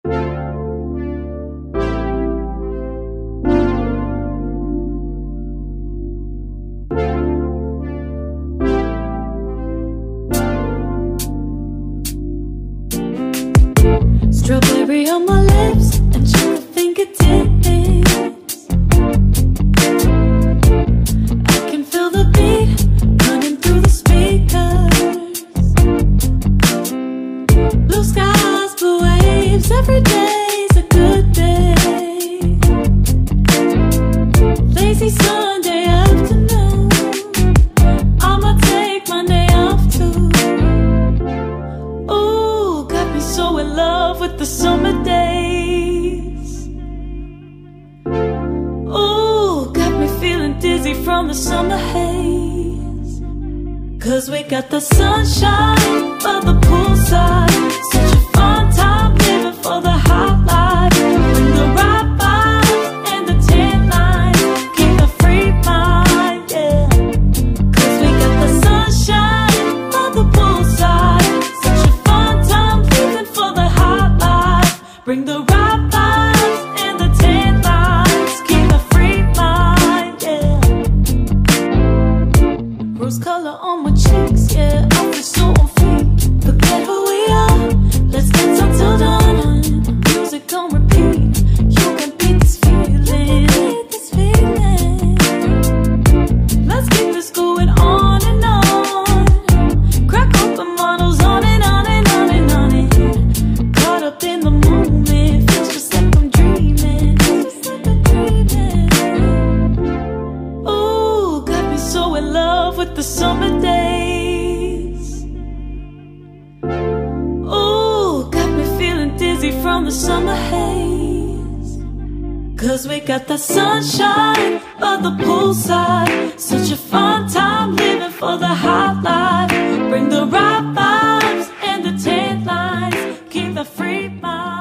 Strawberry on my lips and sugar fingertips. I can feel the beat running through the speakers. Blue skies, blue waves, every day's a good day. Lazy Sunday afternoon, I'ma take Monday off too. Ooh, got me so in love with the summer days. Ooh, got me feeling dizzy from the summer haze. Cause we got the sunshine by the poolside. Such a fun time living for the hot life. Bring the right vibes and the tan lines. Keep a free mind, yeah. Cause we got the sunshine by the poolside. Such a fun time living for the hot life. Bring the right vibes and the tan lines. Keep a free mind, yeah. Rose color on my cheeks, yeah. I feel so on fleek. Forget who we are, let's dance until dawn. Music on repeat, you can beat this feeling. Let's keep this going on and on. Crack open models on and on and on and on and caught up in the moment, feels just like I'm dreaming. Ooh, got me so in love with the summer days. Ooh, got me feeling dizzy from the summer haze. Cause we got the sunshine by the poolside. Such a fun time living for the hot life. Bring the right vibes and the tan lines. Keep the free mind.